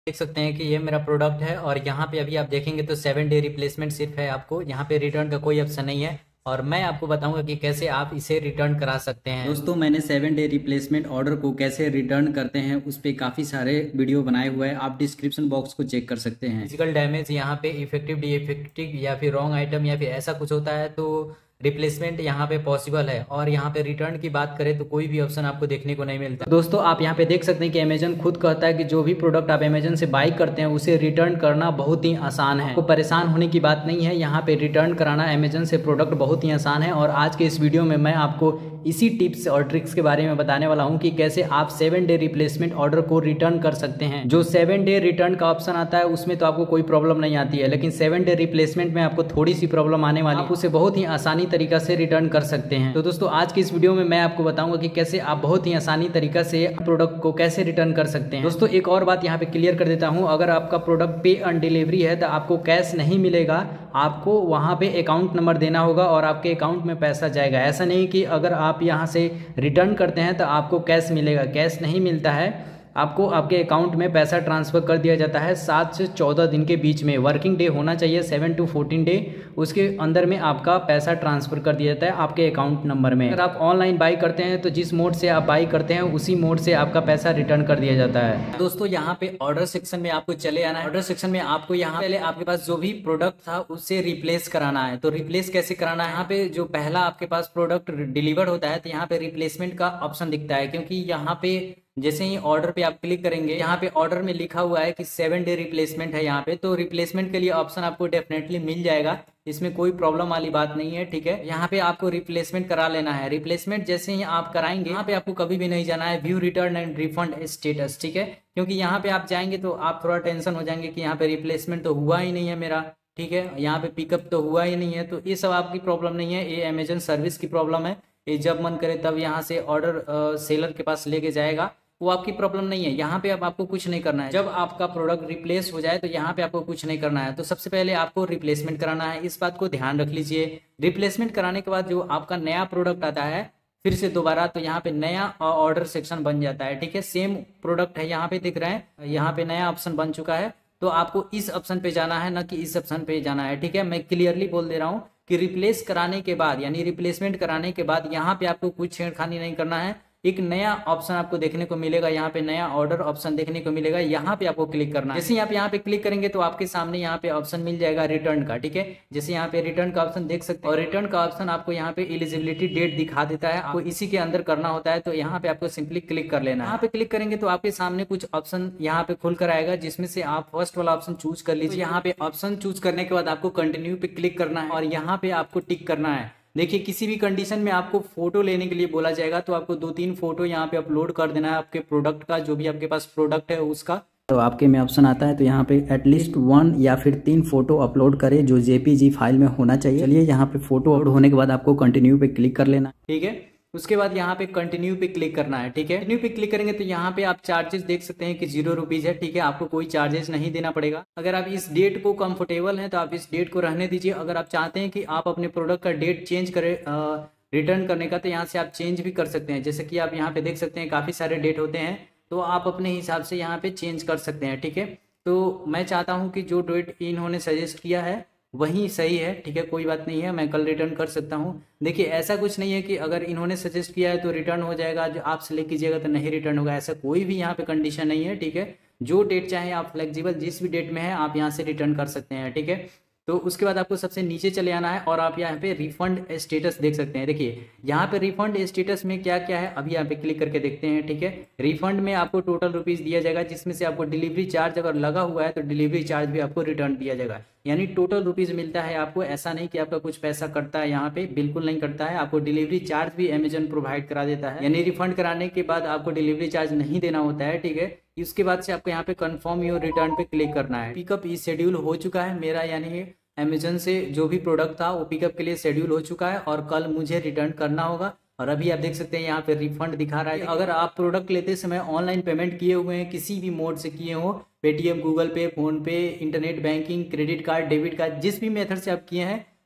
देख सकते हैं कि ये मेरा प्रोडक्ट है और यहाँ पे अभी आप देखेंगे तो 7 डे रिप्लेसमेंट सिर्फ है। आपको यहाँ पे रिटर्न का कोई ऑप्शन नहीं है और मैं आपको बताऊंगा कि कैसे आप इसे रिटर्न करा सकते हैं। दोस्तों, मैंने 7 डे रिप्लेसमेंट ऑर्डर को कैसे रिटर्न करते हैं उस पे काफ़ी सारे वीडियो बनाए हुए हैं। आप डिस्क्रिप्शन बॉक्स को चेक कर सकते हैं। फिजिकल डैमेज यहाँ पे इफेक्टिव डिफेक्टिव या फिर रॉन्ग आइटम या फिर ऐसा कुछ होता है तो रिप्लेसमेंट यहाँ पे पॉसिबल है। और यहाँ पे रिटर्न की बात करें तो कोई भी ऑप्शन आपको देखने को नहीं मिलता। दोस्तों, आप यहाँ पे देख सकते हैं कि अमेजन खुद कहता है कि जो भी प्रोडक्ट आप अमेजन से बाई करते हैं उसे रिटर्न करना बहुत ही आसान है। आपको परेशान होने की बात नहीं है। यहाँ पे रिटर्न कराना अमेजन से प्रोडक्ट बहुत ही आसान है। और आज के इस वीडियो में मैं आपको इसी टिप्स और ट्रिक्स के बारे में बताने वाला हूँ कि कैसे आप 7 डे रिप्लेसमेंट ऑर्डर को रिटर्न कर सकते हैं। जो 7 डे रिटर्न का ऑप्शन आता है उसमें तो आपको कोई प्रॉब्लम नहीं आती है, लेकिन 7 डे रिप्लेसमेंट में आपको थोड़ी सी प्रॉब्लम आने वाली है। आप उसे बहुत ही आसानी तरीका से रिटर्न कर सकते हैं। तो दोस्तों, आज की इस वीडियो में मैं आपको बताऊंगा कि कैसे आप बहुत ही आसानी तरीका से प्रोडक्ट को कैसे रिटर्न कर सकते हैं। दोस्तों, एक और बात यहाँ पे क्लियर कर देता हूँ, अगर आपका प्रोडक्ट पे ऑन डिलीवरी है तो आपको कैश नहीं मिलेगा। आपको वहाँ पे अकाउंट नंबर देना होगा और आपके अकाउंट में पैसा जाएगा। ऐसा नहीं कि अगर आप यहाँ से रिटर्न करते हैं तो आपको कैश मिलेगा, कैश नहीं मिलता है। आपको आपके अकाउंट में पैसा ट्रांसफ़र कर दिया जाता है 7 से 14 दिन के बीच में। वर्किंग डे होना चाहिए 7 to 14 डे, उसके अंदर में आपका पैसा ट्रांसफ़र कर दिया जाता है आपके अकाउंट नंबर में। अगर आप ऑनलाइन बाई करते हैं तो जिस मोड से आप बाई करते हैं उसी मोड से आपका पैसा रिटर्न कर दिया जाता है। दोस्तों, यहाँ पे ऑर्डर सेक्शन में आपको चले आना है। ऑर्डर सेक्शन में आपको यहाँ पहले आपके पास जो भी प्रोडक्ट था उससे रिप्लेस कराना है। तो रिप्लेस कैसे कराना है, यहाँ पे जो पहला आपके पास प्रोडक्ट डिलीवर होता है तो यहाँ पे रिप्लेसमेंट का ऑप्शन दिखता है, क्योंकि यहाँ पे जैसे ही ऑर्डर पे आप क्लिक करेंगे, यहाँ पे ऑर्डर में लिखा हुआ है कि 7 डे रिप्लेसमेंट है यहाँ पे, तो रिप्लेसमेंट के लिए ऑप्शन आपको डेफिनेटली मिल जाएगा। इसमें कोई प्रॉब्लम वाली बात नहीं है, ठीक है। यहाँ पे आपको रिप्लेसमेंट करा लेना है। रिप्लेसमेंट जैसे ही आप कराएंगे यहाँ पे आपको कभी भी नहीं जाना है view return and refund status, ठीक है। क्योंकि यहाँ पे आप जाएंगे तो आप थोड़ा टेंशन हो जाएंगे कि यहाँ पे रिप्लेसमेंट तो हुआ ही नहीं है मेरा, ठीक है, यहाँ पे पिकअप तो हुआ ही नहीं है। तो ये सब आपकी प्रॉब्लम नहीं है, ये अमेजन सर्विस की प्रॉब्लम है। ये जब मन करे तब यहाँ से ऑर्डर सेलर के पास लेके जाएगा, वो आपकी प्रॉब्लम नहीं है। यहाँ पे अब आपको कुछ नहीं करना है। जब आपका प्रोडक्ट रिप्लेस हो जाए तो यहाँ पे आपको कुछ नहीं करना है। तो सबसे पहले आपको रिप्लेसमेंट कराना है, इस बात को ध्यान रख लीजिए। रिप्लेसमेंट कराने के बाद जो आपका नया प्रोडक्ट आता है फिर से दोबारा, तो यहाँ पे नया ऑर्डर सेक्शन बन जाता है, ठीक है। सेम प्रोडक्ट है, यहाँ पे दिख रहा है, यहाँ पे नया ऑप्शन बन चुका है। तो आपको इस ऑप्शन पे जाना है, ना कि इस ऑप्शन पे जाना है, ठीक है। मैं क्लियरली बोल दे रहा हूँ कि रिप्लेस कराने के बाद यानी रिप्लेसमेंट कराने के बाद यहाँ पे आपको कुछ छेड़खानी नहीं करना है। एक नया ऑप्शन आपको देखने को मिलेगा, यहाँ पे नया ऑर्डर ऑप्शन देखने को मिलेगा, यहाँ पे आपको क्लिक करना है। जैसे आप यहाँ पे क्लिक करेंगे तो आपके सामने यहाँ पे ऑप्शन मिल जाएगा रिटर्न का, ठीक है। जैसे यहाँ पे रिटर्न का ऑप्शन देख सकते हैं, और रिटर्न का ऑप्शन आपको यहाँ पे एलिजिबिलिटी डेट दिखा देता है, आपको इसी के अंदर करना होता है। तो यहाँ पे आपको सिंपली क्लिक कर लेना है। यहाँ पे क्लिक करेंगे तो आपके सामने कुछ ऑप्शन यहाँ पे खुल कर आएगा, जिसमें से आप फर्स्ट वाला ऑप्शन चूज कर लीजिए। यहाँ पे ऑप्शन चूज करने के बाद आपको कंटिन्यू पे क्लिक करना है और यहाँ पे आपको टिक करना है। देखिए, किसी भी कंडीशन में आपको फोटो लेने के लिए बोला जाएगा तो आपको 2-3 फोटो यहाँ पे अपलोड कर देना है आपके प्रोडक्ट का, जो भी आपके पास प्रोडक्ट है उसका। तो आपके में ऑप्शन आता है तो यहाँ पे एटलीस्ट 1 या फिर 3 फोटो अपलोड करें जो जेपीजी फाइल में होना चाहिए। चलिए, यहाँ पे फोटो अपलोड होने के बाद आपको कंटिन्यू पे क्लिक कर लेना, ठीक है। उसके बाद यहाँ पे कंटिन्यू पे क्लिक करना है, ठीक है। कंटिन्यू पे क्लिक करेंगे तो यहाँ पे आप चार्जेस देख सकते हैं कि 0 रुपीज है, ठीक है। आपको कोई चार्जेस नहीं देना पड़ेगा। अगर आप इस डेट को कंफर्टेबल हैं तो आप इस डेट को रहने दीजिए। अगर आप चाहते हैं कि आप अपने प्रोडक्ट का डेट चेंज करें रिटर्न करने का, तो यहाँ से आप चेंज भी कर सकते हैं। जैसे कि आप यहाँ पे देख सकते हैं काफ़ी सारे डेट होते हैं, तो आप अपने हिसाब से यहाँ पे चेंज कर सकते हैं, ठीक है। तो मैं चाहता हूँ कि जो डेट इन्होंने सजेस्ट किया है वही सही है, ठीक है। कोई बात नहीं है, मैं कल रिटर्न कर सकता हूँ। देखिए, ऐसा कुछ नहीं है कि अगर इन्होंने सजेस्ट किया है तो रिटर्न हो जाएगा, जो आप सेलेक्ट कीजिएगा तो नहीं रिटर्न होगा, ऐसा कोई भी यहाँ पे कंडीशन नहीं है, ठीक है। जो डेट चाहे आप फ्लेक्सिबल, जिस भी डेट में है आप यहाँ से रिटर्न कर सकते हैं, ठीक है। तो उसके बाद आपको सबसे नीचे चले आना है और आप यहाँ पे रिफंड स्टेटस देख सकते हैं। देखिए, यहाँ पे रिफंड स्टेटस में क्या क्या है अभी यहाँ पे क्लिक करके देखते हैं, ठीक है। रिफंड में आपको टोटल रुपीज़ दिया जाएगा, जिसमें से आपको डिलीवरी चार्ज अगर लगा हुआ है तो डिलीवरी चार्ज भी आपको रिटर्न दिया जाएगा, यानी टोटल रुपीज़ मिलता है आपको। ऐसा नहीं कि आपका कुछ पैसा कटता है, यहाँ पे बिल्कुल नहीं कटता है। आपको डिलीवरी चार्ज भी अमेजन प्रोवाइड करा देता है, यानी रिफंड कराने के बाद आपको डिलीवरी चार्ज नहीं देना होता है, ठीक है। इसके बाद से आपको यहाँ पे कंफर्म योर रिटर्न पे क्लिक करना है। पिकअप ई शेड्यूल हो चुका है मेरा, यानी अमेजन से जो भी प्रोडक्ट था वो पिकअप के लिए शेड्यूल हो चुका है और कल मुझे रिटर्न करना होगा। और अभी आप देख सकते हैं यहाँ पे रिफंड दिखा रहा है। अगर आप प्रोडक्ट लेते समय ऑनलाइन पेमेंट किए हुए हैं, किसी भी मोड से किए हो, Paytm, Google Pay, PhonePe, internet banking, credit card, debit card, जिस भी मेथड से आप किए हैं,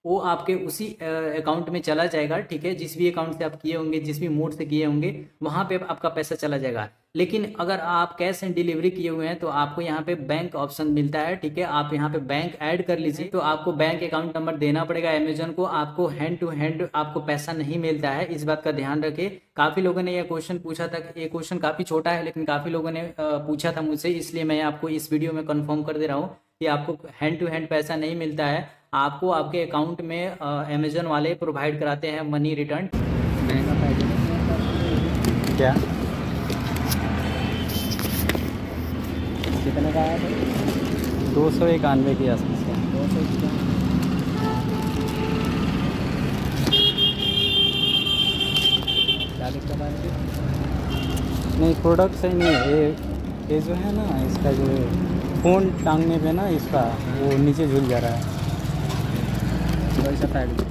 वो आपके उसी अकाउंट में चला जाएगा, ठीक है। जिस भी अकाउंट से आप किए होंगे, जिस भी मोड से किए होंगे, वहाँ पे आपका पैसा चला जाएगा। लेकिन अगर आप कैश एंड डिलीवरी किए हुए हैं तो आपको यहाँ पे बैंक ऑप्शन मिलता है, ठीक है। आप यहाँ पे बैंक ऐड कर लीजिए, तो आपको बैंक अकाउंट नंबर देना पड़ेगा अमेजन को। आपको हैंड टू हैंड आपको पैसा नहीं मिलता है, इस बात का ध्यान रखें। काफ़ी लोगों ने यह क्वेश्चन पूछा था, ये क्वेश्चन काफ़ी छोटा है लेकिन काफ़ी लोगों ने पूछा था मुझसे, इसलिए मैं आपको इस वीडियो में कन्फर्म कर दे रहा हूँ कि आपको हैंड टू हैंड पैसा नहीं मिलता है। आपको आपके अकाउंट में अमेजन वाले प्रोवाइड कराते हैं मनी रिटर्न। क्या कितने का आया था? 291 के आसपास का। 291 क्या दिक्कत आ रही है? नहीं, प्रोडक्ट सही नहीं है। ये जो है ना, इसका जो फ़ोन टांगने पे ना इसका वो नीचे झूल जा रहा है। वैसा पैक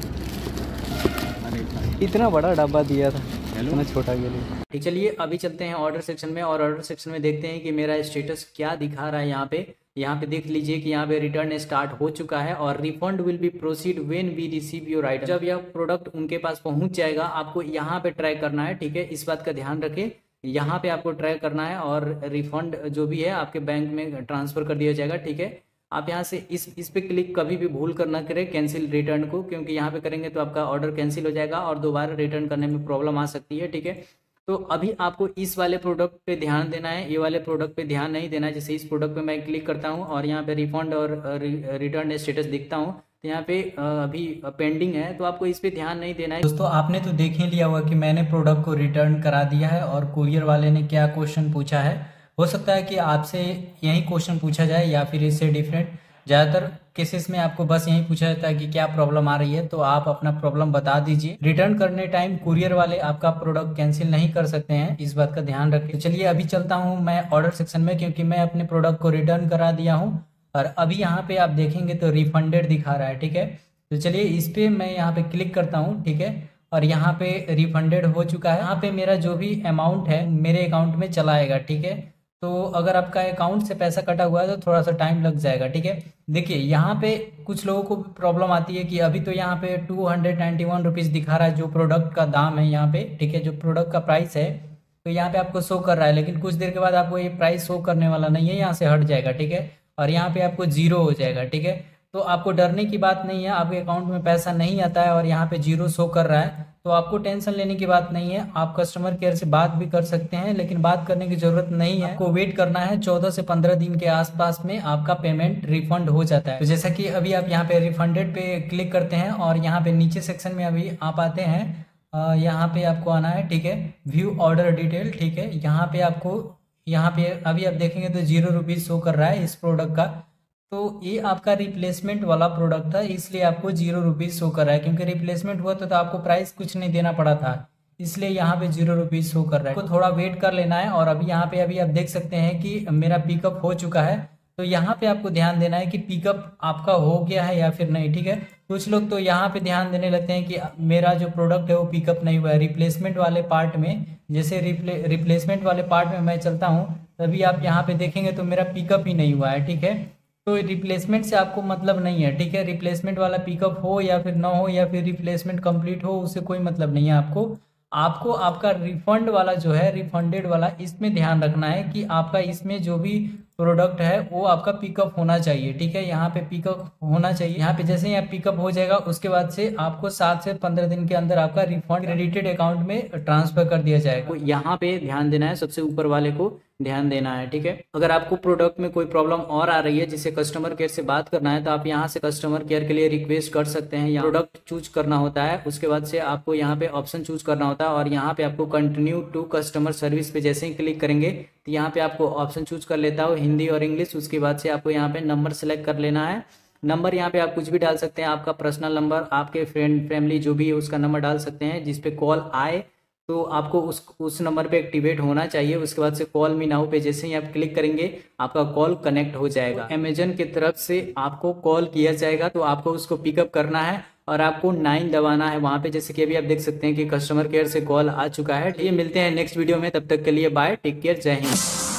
इतना बड़ा डब्बा दिया था, इतना छोटा के लिए। ठीक, चलिए अभी चलते हैं ऑर्डर सेक्शन में और ऑर्डर सेक्शन में देखते हैं कि मेरा स्टेटस क्या दिखा रहा है। यहाँ पे देख लीजिए कि यहाँ पे रिटर्न स्टार्ट हो चुका है और refund will be proceed when we receive your item. जब यह प्रोडक्ट उनके पास पहुंच जाएगा, आपको यहाँ पे ट्रैक करना है, ठीक है। इस बात का ध्यान रखें, यहाँ पे आपको ट्रैक करना है और रिफंड जो भी है आपके बैंक में ट्रांसफर कर दिया जाएगा, ठीक है। आप यहाँ से इस पे क्लिक कभी भी भूल कर ना करें कैंसिल रिटर्न को, क्योंकि यहाँ पे करेंगे तो आपका ऑर्डर कैंसिल हो जाएगा और दोबारा रिटर्न करने में प्रॉब्लम आ सकती है, ठीक है। तो अभी आपको इस वाले प्रोडक्ट पे ध्यान देना है, ये वाले प्रोडक्ट पे ध्यान नहीं देना है। जैसे इस प्रोडक्ट पे मैं क्लिक करता हूँ और यहाँ पे रिफंड और रिटर्न स्टेटस दिखता हूँ, तो यहाँ पे अभी पेंडिंग है, तो आपको इस पे ध्यान नहीं देना है। दोस्तों आपने तो देख ही लिया होगा कि मैंने प्रोडक्ट को रिटर्न करा दिया है और कुरियर वाले ने क्या क्वेश्चन पूछा है। हो सकता है कि आपसे यही क्वेश्चन पूछा जाए या फिर इससे डिफरेंट। ज़्यादातर केसेस में आपको बस यही पूछा जाता है कि क्या प्रॉब्लम आ रही है, तो आप अपना प्रॉब्लम बता दीजिए। रिटर्न करने टाइम कुरियर वाले आपका प्रोडक्ट कैंसिल नहीं कर सकते हैं, इस बात का ध्यान रखें। तो चलिए अभी चलता हूं मैं ऑर्डर सेक्शन में, क्योंकि मैं अपने प्रोडक्ट को रिटर्न करा दिया हूं और अभी यहाँ पे आप देखेंगे तो रिफंडेड दिखा रहा है, ठीक है। तो चलिए इस पे मैं यहाँ पे क्लिक करता हूँ, ठीक है। और यहाँ पे रिफंडेड हो चुका है। यहाँ पे मेरा जो भी अमाउंट है मेरे अकाउंट में चला आएगा, ठीक है। तो अगर आपका अकाउंट से पैसा कटा हुआ है तो थोड़ा सा टाइम लग जाएगा, ठीक है। देखिए यहाँ पे कुछ लोगों को प्रॉब्लम आती है कि अभी तो यहाँ पे 291 रुपीज़ दिखा रहा है जो प्रोडक्ट का दाम है यहाँ पे, ठीक है, जो प्रोडक्ट का प्राइस है, तो यहाँ पे आपको शो कर रहा है। लेकिन कुछ देर के बाद आपको ये प्राइस शो करने वाला नहीं है, यहाँ से हट जाएगा, ठीक है। और यहाँ पे आपको जीरो हो जाएगा, ठीक है। तो आपको डरने की बात नहीं है, आपके अकाउंट में पैसा नहीं आता है और यहाँ पे जीरो शो कर रहा है, तो आपको टेंशन लेने की बात नहीं है। आप कस्टमर केयर से बात भी कर सकते हैं, लेकिन बात करने की जरूरत नहीं है। आपको वेट करना है 14 से 15 दिन के आसपास में आपका पेमेंट रिफंड हो जाता है। तो जैसा कि अभी आप यहाँ पे रिफंडेड पे क्लिक करते हैं और यहाँ पे नीचे सेक्शन में अभी आप आते हैं, यहाँ पे आपको आना है, ठीक है, व्यू ऑर्डर डिटेल, ठीक है। यहाँ पे आपको यहाँ पे अभी आप देखेंगे तो 0 रुपीज़ शो कर रहा है इस प्रोडक्ट का। तो ये आपका रिप्लेसमेंट वाला प्रोडक्ट था, इसलिए आपको 0 रुपीज़ शो कर रहा है, क्योंकि रिप्लेसमेंट हुआ तो आपको प्राइस कुछ नहीं देना पड़ा था, इसलिए यहाँ पे 0 रुपीज़ शो कर रहा है। आपको थोड़ा वेट कर लेना है। और अभी यहाँ पे अभी आप देख सकते हैं कि मेरा पिकअप हो चुका है, तो यहाँ पे आपको ध्यान देना है कि पिकअप आपका हो गया है या फिर नहीं, ठीक है। कुछ लोग तो यहाँ पे ध्यान देने लगते हैं कि मेरा जो प्रोडक्ट है वो पिकअप नहीं हुआ है। रिप्लेसमेंट वाले पार्ट में, जैसे रिप्लेसमेंट वाले पार्ट में मैं चलता हूँ, तभी आप यहाँ पे देखेंगे तो मेरा पिकअप ही नहीं हुआ है, ठीक है। तो रिप्लेसमेंट से आपको मतलब नहीं है, ठीक है। रिप्लेसमेंट वाला पिकअप हो या फिर ना हो या फिर रिप्लेसमेंट कंप्लीट हो, उससे कोई मतलब नहीं है। आपको आपका रिफंड वाला जो है, रिफंडेड वाला, इसमें ध्यान रखना है कि आपका इसमें जो भी प्रोडक्ट है वो आपका पिकअप होना चाहिए, ठीक है। यहाँ पे पिकअप होना चाहिए। यहाँ पे जैसे ही आप पिकअप हो जाएगा उसके बाद से आपको 7 से 15 दिन के अंदर आपका रिफंड क्रेडिटेड अकाउंट में ट्रांसफर कर दिया जाएगा। यहाँ पे ध्यान देना है, सबसे ऊपर वाले को ध्यान देना है, ठीक है। अगर आपको प्रोडक्ट में कोई प्रॉब्लम और आ रही है जिसे कस्टमर केयर से बात करना है, तो आप यहाँ से कस्टमर केयर के लिए रिक्वेस्ट कर सकते हैं। यहाँ प्रोडक्ट चूज करना होता है, उसके बाद से आपको यहाँ पे ऑप्शन चूज करना होता है और यहाँ पे आपको कंटिन्यू टू कस्टमर सर्विस पे जैसे ही क्लिक करेंगे तो यहाँ पे आपको ऑप्शन चूज कर लेता हो हिंदी और इंग्लिश। उसके बाद से आपको यहाँ पे नंबर सेलेक्ट कर लेना है। नंबर यहाँ पे आप कुछ भी डाल सकते हैं, आपका पर्सनल नंबर, आपके फ्रेंड फैमिली जो भी है उसका नंबर डाल सकते हैं, जिसपे कॉल आए तो आपको उस नंबर पे एक्टिवेट होना चाहिए। उसके बाद से कॉल मी नाउ पे जैसे ही आप क्लिक करेंगे आपका कॉल कनेक्ट हो जाएगा। अमेजन की तरफ से आपको कॉल किया जाएगा, तो आपको उसको पिकअप करना है और आपको 9 दबाना है वहाँ पे। जैसे कि अभी आप देख सकते हैं कि कस्टमर केयर से कॉल आ चुका है। ये मिलते हैं नेक्स्ट वीडियो में, तब तक के लिए बाय, टेक केयर, जय हिंद।